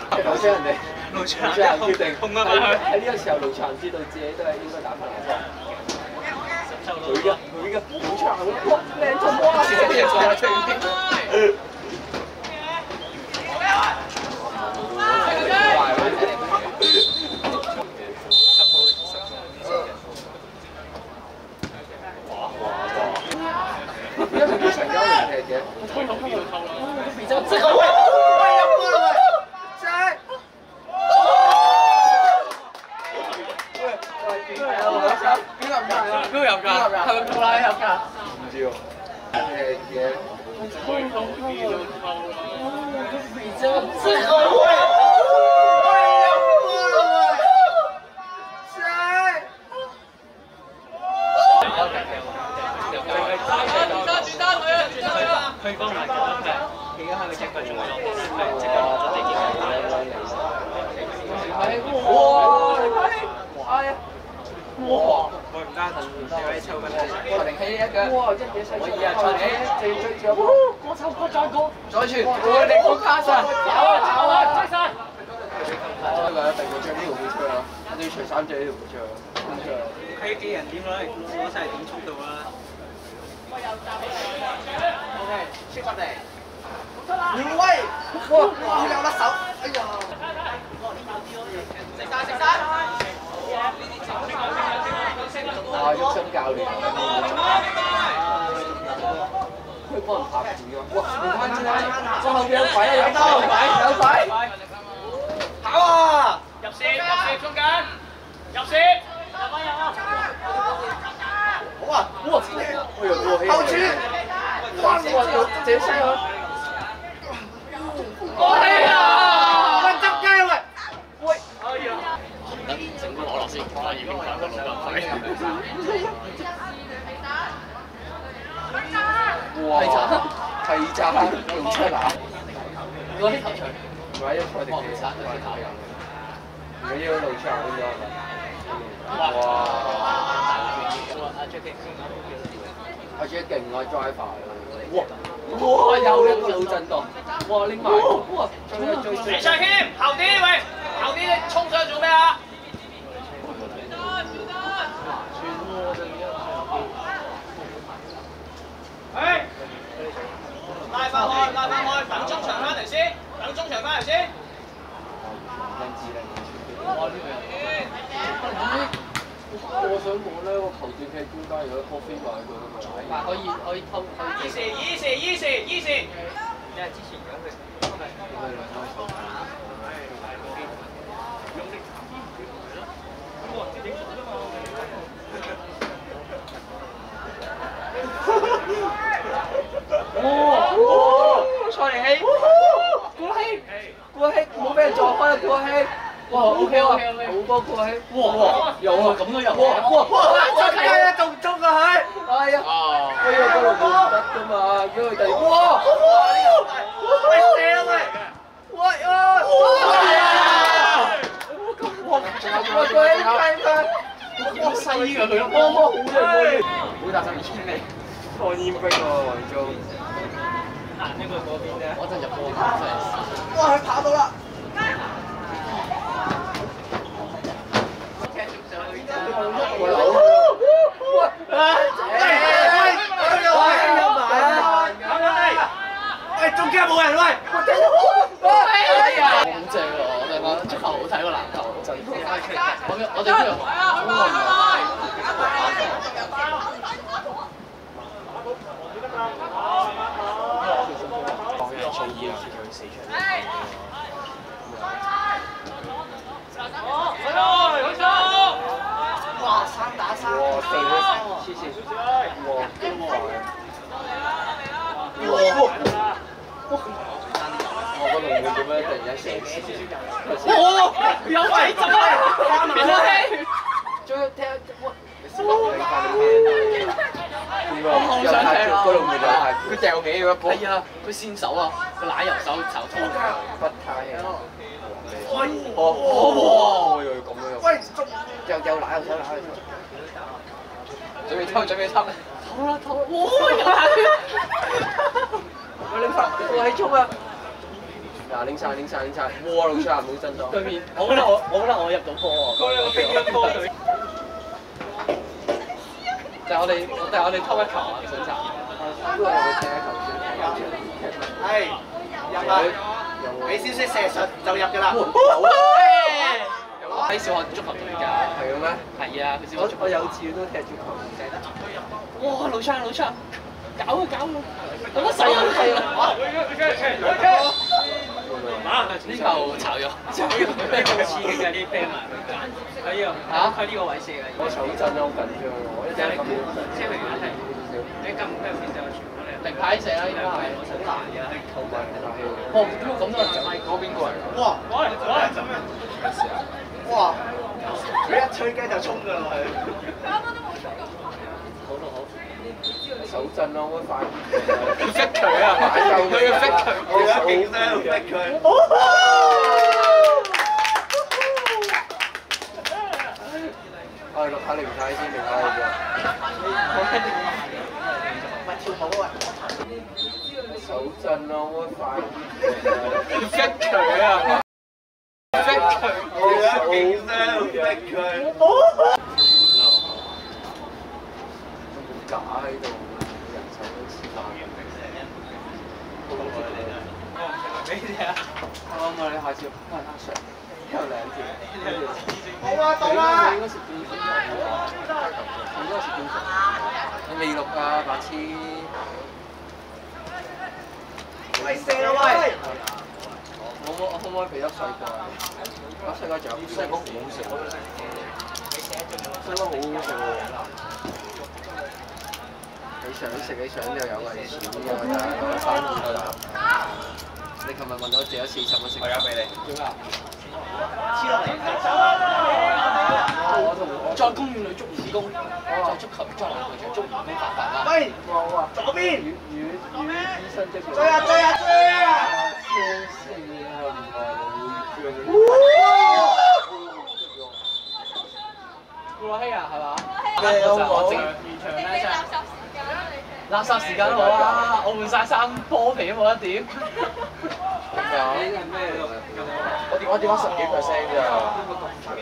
頭先人哋路場決定痛啊！ 喺呢個時候，路場知道自己都係應該打翻嚟。佢嘅好長哇！靚到哇！自己人再清啲。因為佢陳家榮踢嘅，這個位， 邊個有㗎？係咪布拉有㗎？ 唔知喎。嘅。 佢幫埋咗佢，而家係咪即刻仲落？係即刻落咗地鐵。哇！我唔單止四位抽緊我定起一腳。哇！真係幾犀利！我二出嚟，追住我抽過再過，再傳，我力攻卡神，走啊！追晒！開個第二張呢條冇出啦，跟住除3隻呢條冇出啦。佢啲人點攞嚟攞晒點速度啊？ OK， 出發嚟，袁威，哇，有甩手，哎呀，食晒，啊，喐身教練，佢幫人拍住啊，哇，後邊有鬼啊，有鬼，跑啊，入線，中間，入線，好啊，哇，後柱。 哇！這聲啊！哎呀！喂，執雞喂！喂！哎呀！等整攞落先，發現點解個老闆快？哇！係咋？用出嚟？嗰啲球場唔係一賽定幾？唔緊要，路場咁樣係咪？哇！阿 J 勁啊 ，driver！ 哇！又一個腦震盪，哇！拎埋，哇！最李卓謙，後啲喂，後啲衝上去做咩啊？哎！拉翻開，等中場翻嚟先， 我想講咧，個球證喺中間，如果波飛過去佢嗰個位，可以偷。easy。你係之前咁嘅。哇！蔡連希，過希，冇俾人撞開啊！過希。 哇 ！OK， 好多個喺，哇！有啊，咁都有，哇！真係啊，中唔中啊佢？係啊，哎呀，嗰度唔得㗎嘛，叫佢哋，哇！喂射啊喂！喂啊！哇！仲有佢雞咩？好細㗎佢，摸好靚，好大聲千里，看煙兵喎黃忠。行呢個嗰邊咧，我真係入波真係。哇！佢跑到啦！ 喂，中間冇人喂！哎呀，好正喎！我哋講足球好睇過籃球，真係。我哋呢度隨意啦，叫佢死出嚟。哇！3打3，哇！射咗黐線，哇！咁快！哇！我嗰度會點樣突然間射死？哇！有位走啊！變咗氣！仲要踢哇！我想踢嗰度咪就係佢掉尾嗰個。係啊，佢先手啊，個奶油手拖不太啊！哇！又咁樣。喂，又奶油手。準備抽！偷啦！哇！又打血！喂，你快，我喺衝啊！ 嗱，拎晒，哇！老差唔好震到。 對面，我覺得我入到波喎。佢有乒乓波隊。但係我哋偷一球啊！想查。 都係會踢一球先。 係入啊！俾少少射術就入㗎啦。 喺小學足球隊㗎。 係嘅咩？ 係啊，佢小學足球。 我幼稚園都踢足球。 哇！老差，搞啊！咁乜細人係啊！呢球炒咗，咩咁刺激㗎？啲 friend 啊！佢呢個嚇，佢呢個位射嘅。 我手震得好緊張喎，我一隻咁樣。 車明眼係，你撳咩邊就全部嚟。零牌射啦，應該係。好難嘅，係球迷嚟㗎。哦，點解咁多人走？嗰邊過嚟㗎？ 哇！哇！佢一吹雞就衝㗎落去。 手震咯，我快啲。 逼佢啊！佢要逼佢， 我而家勁聲逼佢。 我哋錄下零太先，零太嘅。 唔係跳舞啊！ 手震咯，我快啲。 逼佢啊！逼佢， 我而家勁聲逼佢。 假喺度，人手都黐埋嘅。 俾你啊！ 啱啊！你下次翻下上，有兩條。 好啊，到啦！ 你應該食邊種啊？應該食邊種？你未錄啊，白痴！ 喂，射啦喂！ 我可唔可以俾粒細個啊？細個仲有細個好好食喎，細個好好食喎。你想食就有危險㗎，但係我翻唔到啦。你琴日問我借咗40蚊食，我而家俾你。點啊？ 黐落嚟。 再公園裏捉蜈蚣，再足球再籃球就捉蜈蚣發發啦。 喂， 冇啊！ 左邊。 醫生的。 追啊！ 顧希啊，係嘛？ 我整完場咧真係。垃圾時間好啊！我換晒衫，波皮都冇得點。 呢係咩？我點解10%咋？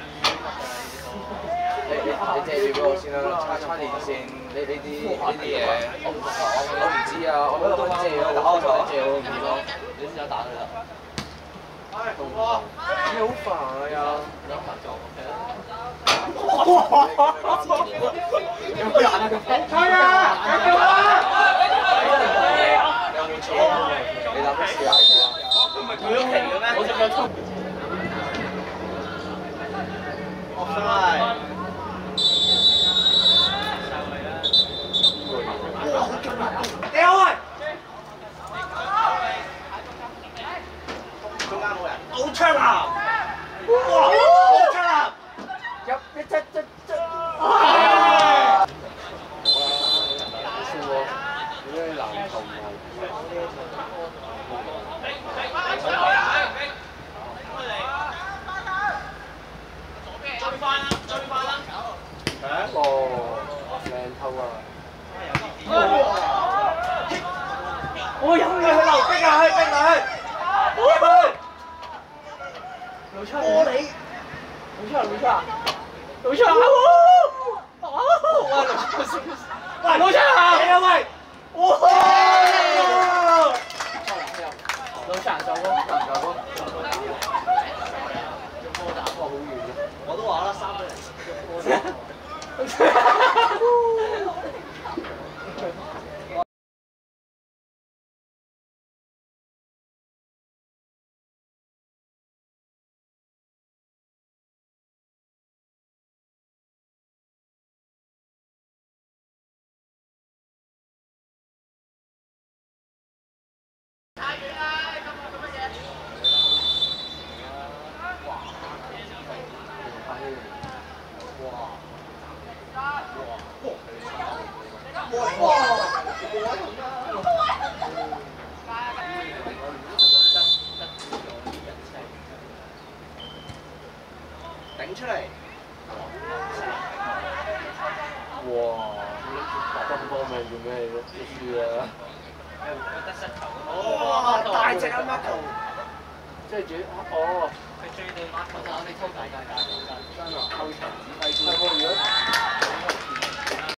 你借住俾我先啦，叉電線呢啲嘢，我唔知啊，我覺得我借打我就借我唔知咯， 你先有打佢啦。 你好煩啊又。 有合作有冇人啊？ 吹啊！叫啊！ 你有冇錯啊？你諗試下我啊？ 唔係佢屋企嘅咩？ 我仲有衝。 offside。屌喂！中間冇人，好槍啊！哇！好槍啊！ 入一隻。籃球靚透啊！ 我有佢留逼啊！去逼佢！ 老出玻璃！ 老出啊！喂，老出啊！ 你啊喂！哇！ 老出人上波， 波打波好遠啊！ 我都話啦，3個人。頂出嚟！ 哇！咁多命做咩？都輸啊！ 哇！大隻啊 Marco！ 即係主哦。 佢追到 Marco，我哋抽大真啊！ 真啊！後場指揮官。係喎，如果